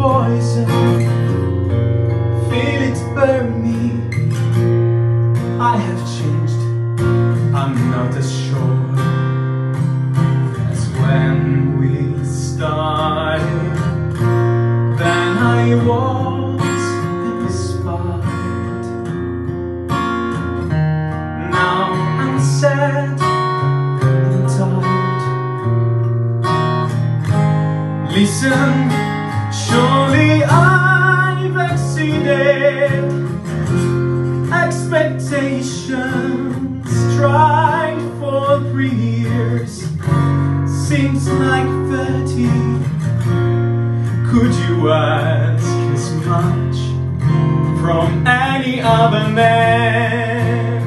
poison, feel it burn me. I have changed, I'm not as sure as when we started. Then I was inspired. Now I'm sad and tired. Listen, surely I've exceeded expectations. Tried for 3 years, seems like 30. Could you ask as much from any other man?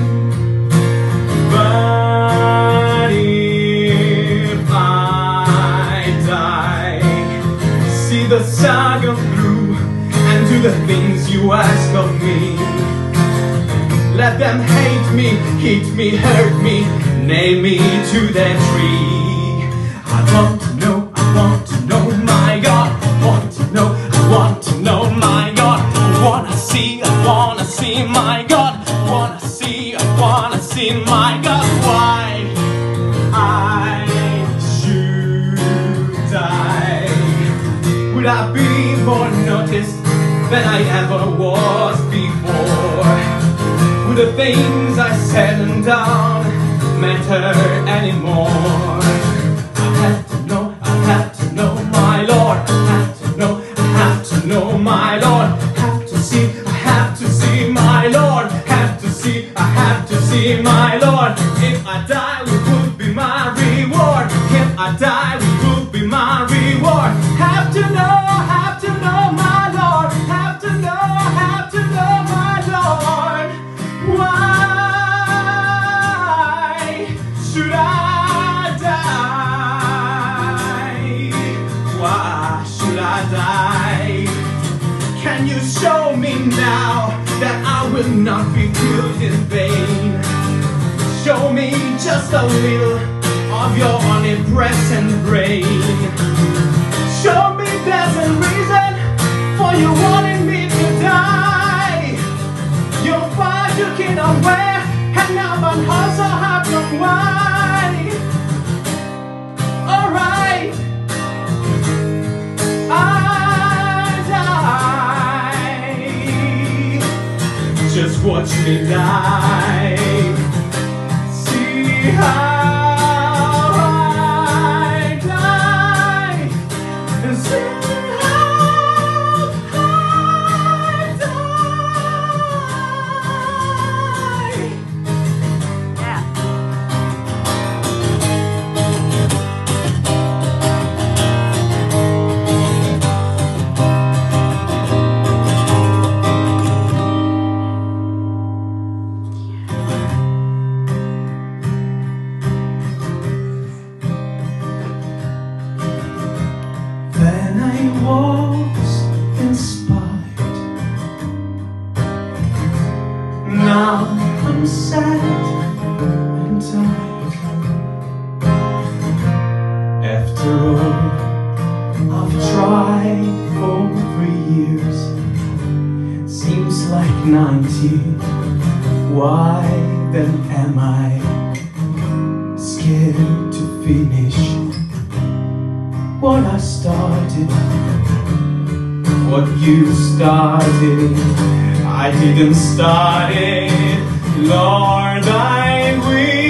But if I die, see the saga through and do the things you ask of me. Let them hate me, hit me, hurt me, nail me to their tree. I want to know, my God. I want to know, my God. I wanna see, my God. I wanna see, my God. Why I should die? Would I be more noticed than I ever was before? Would the things I said and done matter anymore? I have to know, my Lord. I have to know, my Lord. Have to see, my Lord. Have to see, my Lord. If I die, it would be my reward. If I die, it would be my reward. Have to know, my Lord. Have to know, my Lord. Why should I die? Why should I die? Can you show me now that I will not be killed in vain? Show me just a little of your omnipresent brain. Show me there's a reason for you wanting me to die. You're far looking away, and now I'm also happy why. Alright, I die. Just watch me die. See how I die, and see how I die. Yeah. Then I was inspired. Now I'm sad and tired. After all I've tried for 3 years, seems like 90. Why then am I scared to finish what I started? What you started, I didn't start it. Lord, I'm weak.